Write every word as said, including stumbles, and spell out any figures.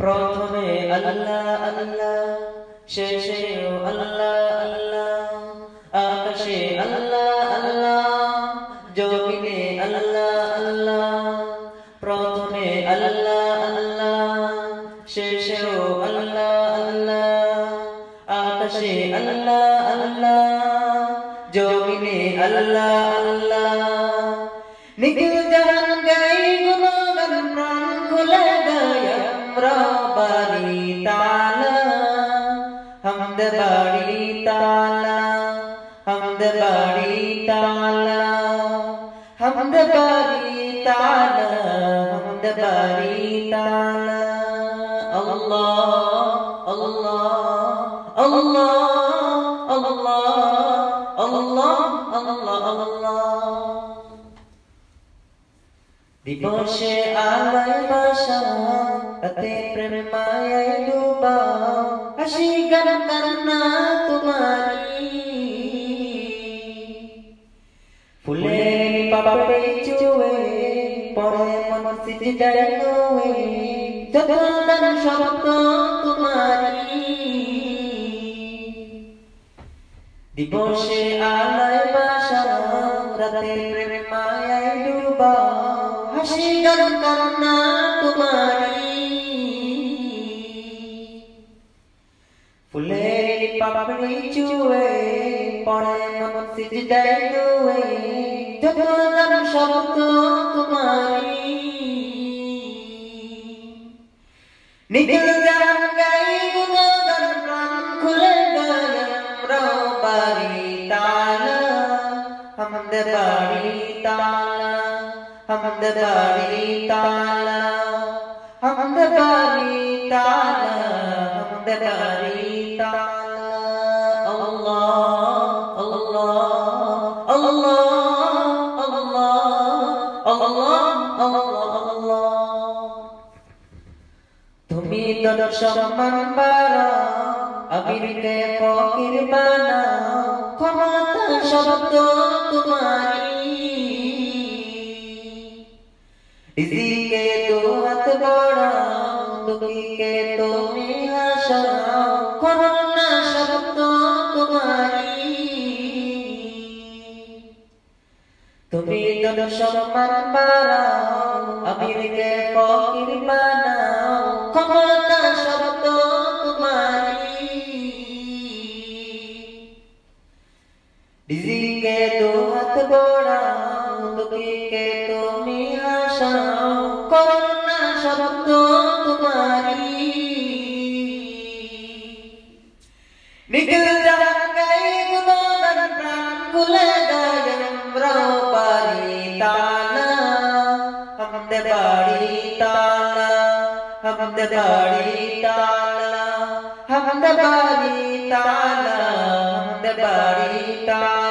প্রথমে আল্লাহ আল্লাহ, শেষেও আল্লাহ আল্লাহ, আকাশে আল্লাহ আল্লাহ, জমিনে আল্লাহ আল্লাহ। প্রথমে আল্লাহ আল্লাহ, শেষেও আল্লাহ আল্লাহ, আকাশে আল্লাহ আল্লাহ, জমিনে আল্লাহ আল্লাহ। নিখিল জাহান গাই গুণগান, প্রাণ খুলে গাই আমরা বাড়ি তালা, হামদ বাড়ি তালা, হামদ বাড়ি তালা, হামদ বাড়ি তালা, হামদ বাড়ি তালা। আল্লাহ আল্লাহ আল্লাহ আল্লাহ আল্লাহ আল্লাহ আল্লাহ। দিবসে আলোয় বাসা, রাতে প্রেম মায়ায় ডুবা, হাসি গান কান্না তোমারি। ফুলের পাপড়ি চুয়ে পরে মন সিজদায় নোয়ে, যত গান শব্দ তোমারি। দিবসে আলোয় বাসা, রাতে প্রেম মায়ায় ডুবা, হাসি গান কান্না তোমারি। ফুলের পাপড়ি চুয়ে পরে মন সিজদায় নোয়ে, যত গান শব্দ তোমারি। নিখিল জাহান গাই গুণগান, প্রাণ খুলে গাই আমরা বাড়ি তালা, হামদ বাড়ি তালা, হামদ বাড়ি তালা, হামদ বাড়ি তালা, হামদ বাড়ি তালা। আল্লাহ আল্লাহ আল্লাহ আল্লাহ আল্লাহ আল্লাহ আল্লাহ। তুমি তোর সম্মান বাড়াও, আবিরকে ফকির বানাও, ক্ষমতা শব্দ তোমারি। রিজিকে দো হাত বাড়াও, দুঃখীকে তুমি হাসাও, করুণা শব্দ তোমারি। তুমি তোর সম্মান বাড়াও, আবিরকে ফকির বানাও, ক্ষমতা শব্দ তোমারি। রিজিকে দো হাত বাড়াও, দুঃখীকে তুমি হাসাও, করুণা শব্দ তোমারি। নিখিল জাহান গাই গুণগান, প্রাণ খুলে গাই আমরা বাড়ি তালা, হামদ বাড়ি তালা, হামদ বাড়ি তালা, হামদ বাড়ি তালা, হামদ বাড়ি তালা।